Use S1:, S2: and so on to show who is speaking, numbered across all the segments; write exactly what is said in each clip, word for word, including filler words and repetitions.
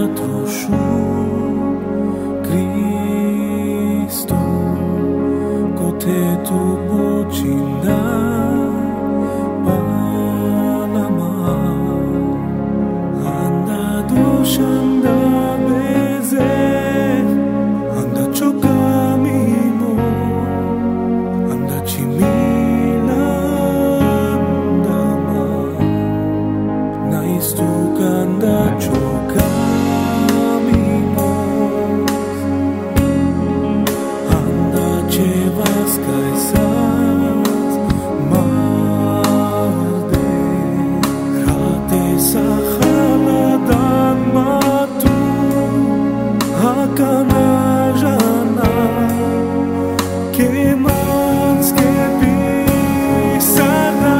S1: trochu Cristo Kote tu počina Palama Anda dušanda beze Anda čokamimo Anda čimila Andama Na istuka anda čokamimo Anda čevas kajsas Marde Rate sahaladan matu Hakana jana Kemanske pisana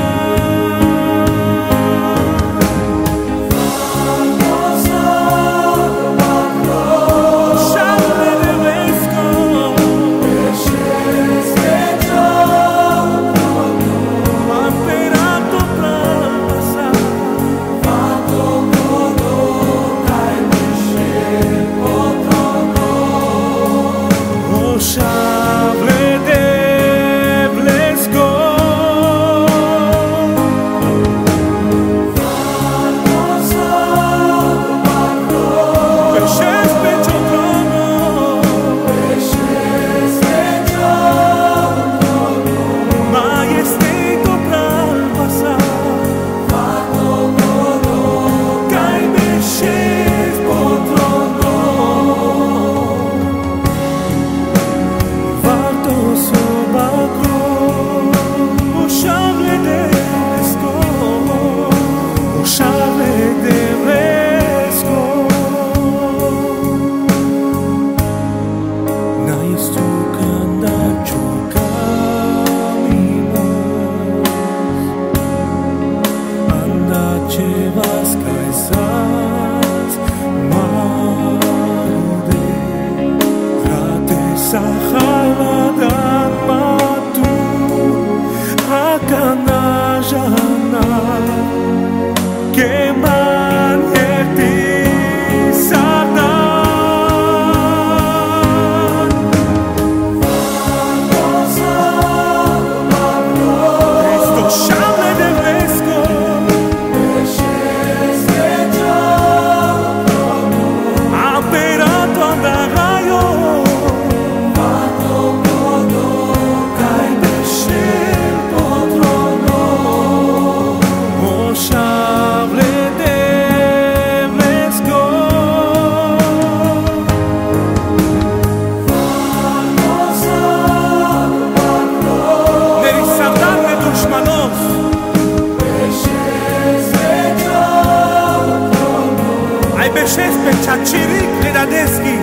S1: Chachirik Ledadeski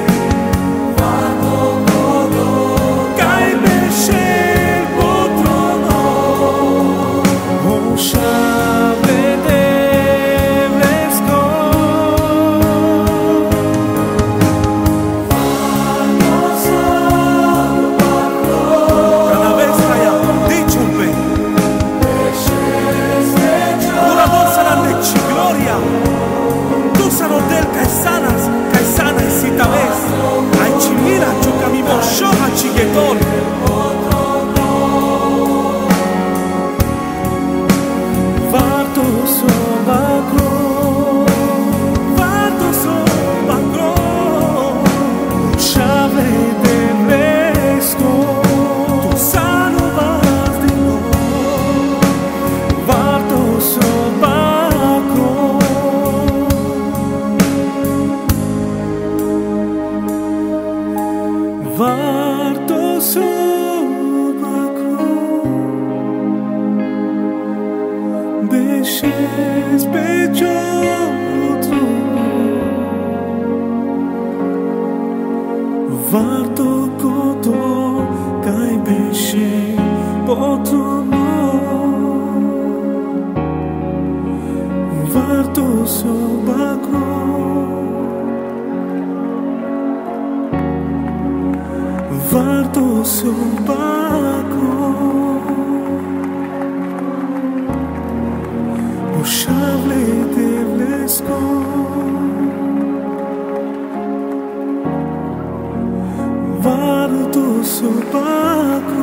S1: Kai Beshel Potrono Moshav Ledevlesko Canaves Haya Dichumbe Murador Sarandechi Gloria Tu Sarodel Kaisanas Kaisana y Citabes Ay Chimila Chocamimo Shoha Chiquetón Varto Sobacro Varto Sobacro Chave de Mesco Tu sano vas de no Varto Sobacro Varto Sobacro Beshes Bejotro Varto Koto Kai Beshe Potrono Varto Sobacro Varto Sobacro Moshav Ledevlesko păcru